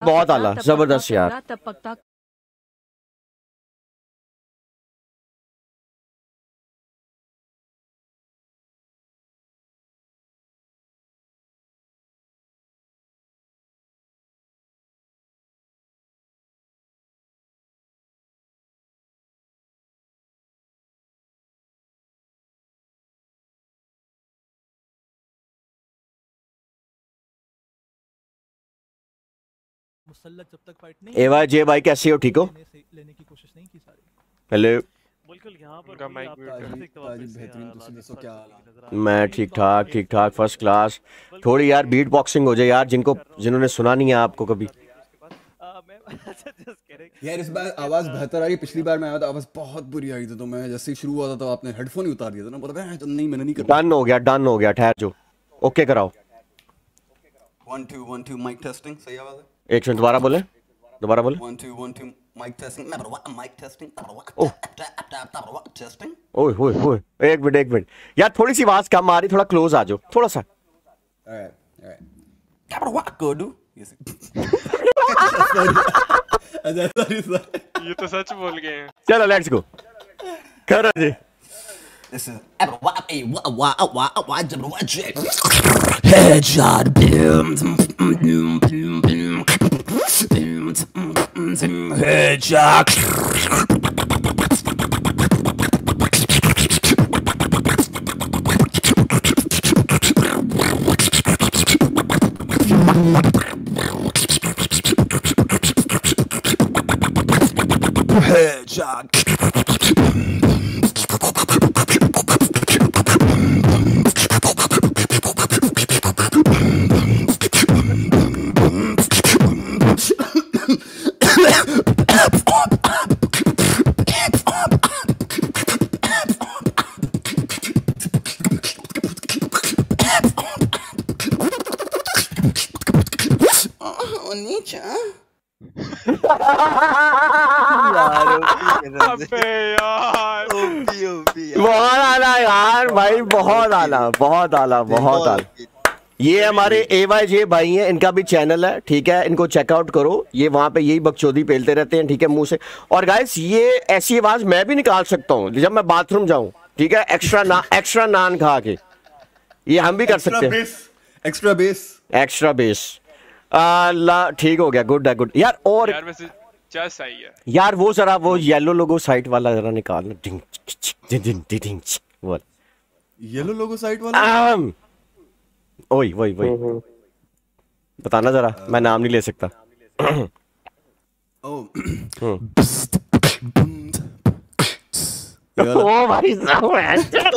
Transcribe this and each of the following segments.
बहुत आला, जबरदस्त यार। मुसल्लत जब तक फाइट नहीं एवा जे भाई कैसे हो, ठीक हो? लेने की कोशिश नहीं की सारी। हेलो, बिल्कुल यहां पर का माइक बेहतरीन, तुसी दसो क्या हाल है? मैं ठीक ठाक फर्स्ट क्लास। थोड़ी यार बीट बॉक्सिंग हो जाए यार, जिन्होंने सुना नहीं है आपको कभी। यार इस बार आवाज बेहतर आ रही है। पिछली बार मैं आया था आवाज बहुत बुरी आई थी, तो मैं जैसे ही शुरू हुआ था तो आपने हेडफोन ही उतार दिया था ना। बोला था नहीं मैंने नहीं करना। डन हो गया ठहर जो। ओके कराओ। 1 2 1 2 माइक टेस्टिंग, सही आवाज है? एक मिनट दोबारा बोले 1 2 1 2 माइक टेस्टिंग, माइक टेस्टिंग। ओए ओए ओए, एक मिनट यार, थोड़ी सी आवाज कम आ रही, थोड़ा क्लोज आ जाओ थोड़ा सा। ये तो सच बोल गए हैं। चलो लेट्स गो, करो जी। This is headshot. Headshot. Headshot. बहुत आला यार भाई, बहुत आला। ये हमारे AYJ भाई हैं, इनका भी चैनल है, ठीक है, इनको चेकआउट करो। ये वहां पे यही बकचोदी पेलते रहते हैं, ठीक है, मुंह से। और गाइस ये ऐसी आवाज मैं भी निकाल सकता हूँ जब मैं बाथरूम जाऊं, ठीक है, एक्स्ट्रा नान खा के। ये हम भी कर सकते हैं। एक्स्ट्रा बेस ठीक हो गया, गुड है गुड यार। और यार वैसे जस्ट सही है यार, वो जरा वो येलो लोगो साइट वाला जरा निकालना। येलो लोगो साइट वाला वही बताना जरा, मैं नाम नहीं ले सकता। ओ भाई साहब,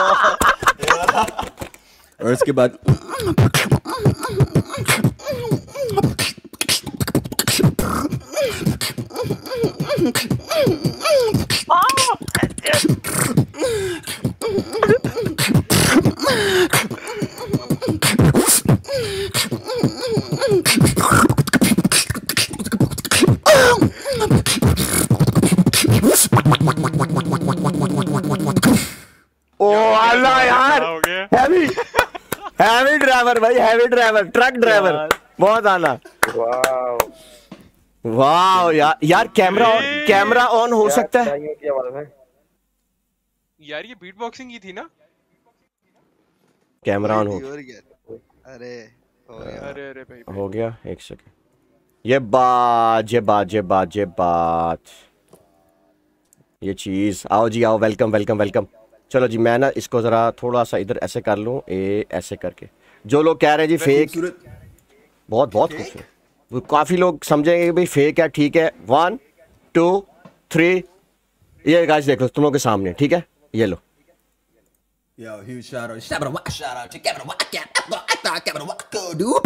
और इसके बाद यार, हैवी ड्राइवर भाई, हैवी ड्राइवर, ट्रक ड्राइवर, बहुत आला। वाह यार कैमरा ऑन हो सकता है यार? ये बीट बॉक्सिंग की थी ना? कैमरा ऑन हो। अरे भाई हो गया, एक सेकंड। ये बात ये चीज। आओ जी आओ, वेलकम। चलो जी, मैं ना इसको जरा थोड़ा सा इधर ऐसे कर लूं, ऐसे करके। जो लोग कह रहे हैं जी फेक, बहुत खूबसूरत, वो काफी लोग समझेंगे कि भाई फेक है, ठीक है। 1 2 3, ये गाइस देख लो तुम लोग के सामने, ठीक है, ये लो। Yo, huge shout out to dude.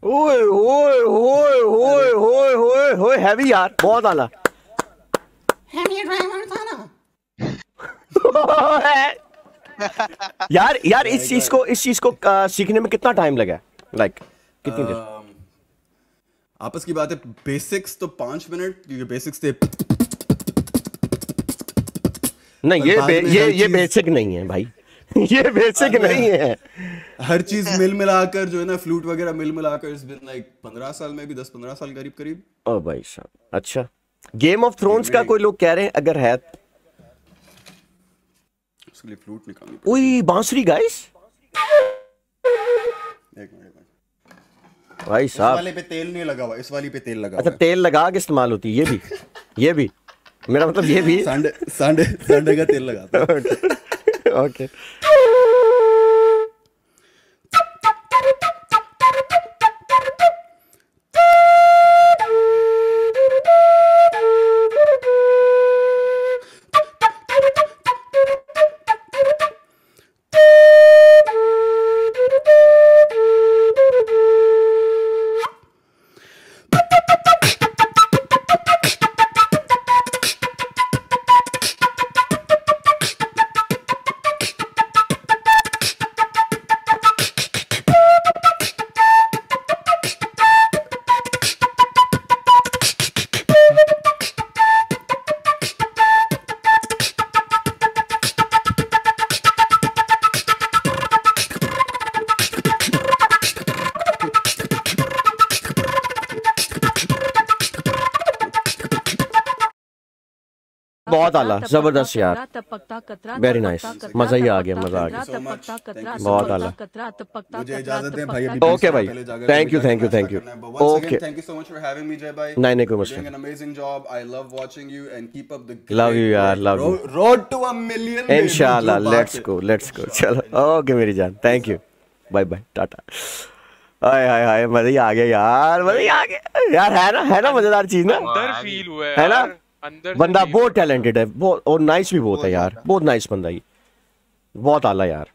ओए ओए ओए ओए ओए ओए ओए हैवी यार, बहुत आला। हैवी ड्राइवर था ना यार यार इस चीज को सीखने में कितना टाइम लगा? लाइक कितनी देर? आपस की बात है, बेसिक्स तो 5 मिनट, क्योंकि बेसिक्स थे। नहीं ये बेसिक नहीं है भाई। ये बेसिक नहीं है। हर चीज मिल मिलाकर जो है ना, फ्लूट वगैरह मिल मिलाकर इट्स बीन लाइक 15 साल में भी, 10-15 साल करीब करीब। ओ भाई साहब, अच्छा। गेम ऑफ थ्रोन्स का कोई लोग कह रहे हैं, अगर है उसके लिए फ्लूट निकालनी ओए बांसुरी गाइस। एक मिनट भाई साहब, इस वाले पे तेल नहीं लगा हुआ, इस वाली पे तेल लगा हुआ। अच्छा तेल लगा के इस्तेमाल होती है ये भी मेरा मतलब ये भी संडे का तेल लगाता है। ओके। बहुत आला, जबरदस्त यार, वेरी नाइस, मजा ही आ गया, मजा आ गया, बहुत आला। मुझे इजाजत दें भाई। ओके भाई, thank you okay. Thank you so much for having me Jay भाई। नहीं कोई मुश्किल। Doing an amazing job. I love watching you and keep up the love you यार, love you. road to a million। इंशाल्लाह, let's go. चलो okay मेरी जान, thank you, bye bye, tata. Hi hi hi, मजा ही आ गया यार, मजा ही आ गया यार। है ना मजेदार चीज ना, अंदर फील हुआ है ना? अंदर बंदा बहुत टैलेंटेड है, बहुत, और नाइस भी बहुत है यार, बहुत नाइस बंदा ही, बहुत आला यार।